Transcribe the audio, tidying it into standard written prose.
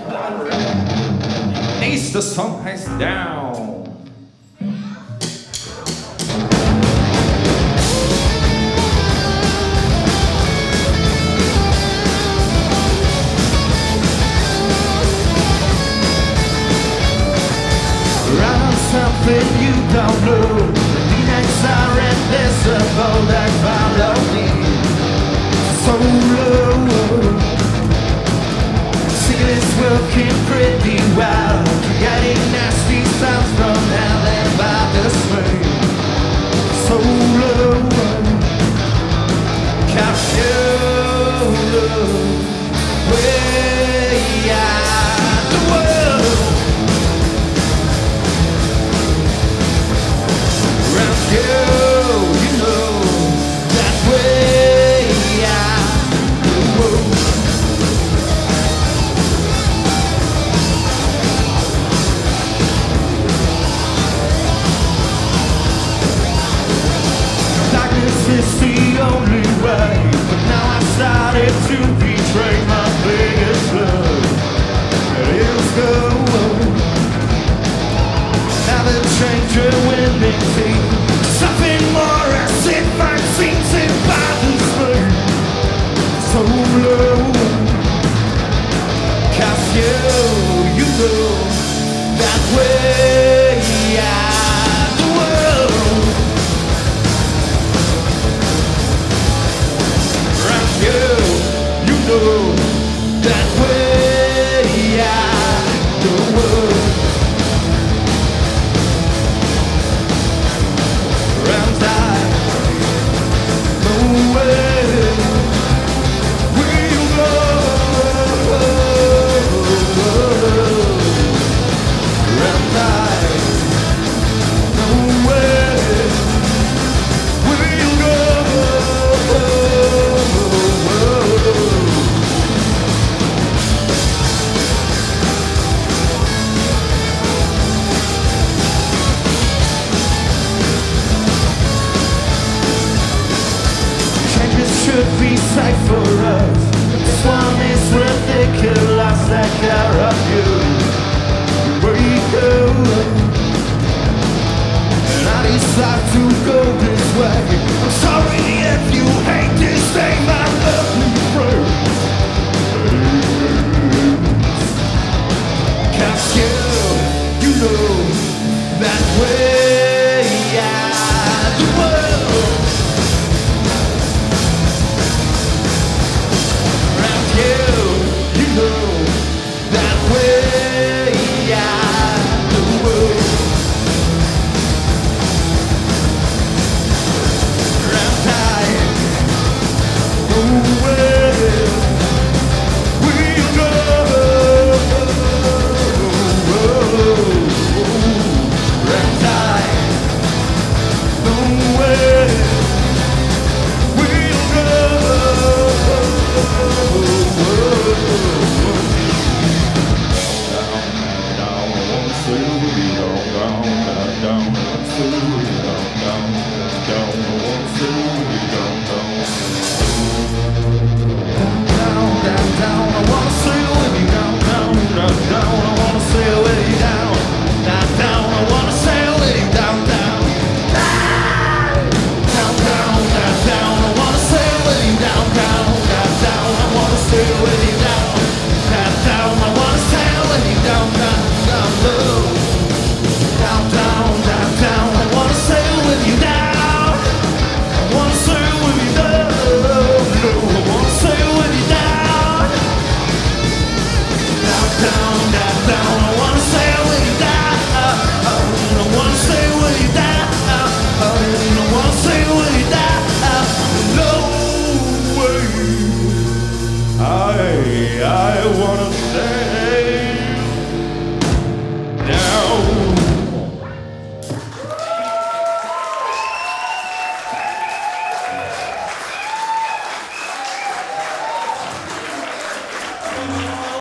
Nächster Song heißt Down. Run on something you don't know. The nights are invisible, they follow me so low. Cigarettes working pretty well, getting nasty sounds from hell and by the swing so low. Cause you look way out the world. Around you, you know that way out the world. Darkness is the only way, but now I started to betray my biggest love. Let's go. Now the stranger winning team, something more as if I'm seen by the spring so low. Cause you know that way out the world. Around you know that way out the world. Around I know where we'll go. Around I know where we'll go. Changes should be safe for us. This one is ridiculous. Take care of you where you go. And I decide to go this way. I'm sorry if you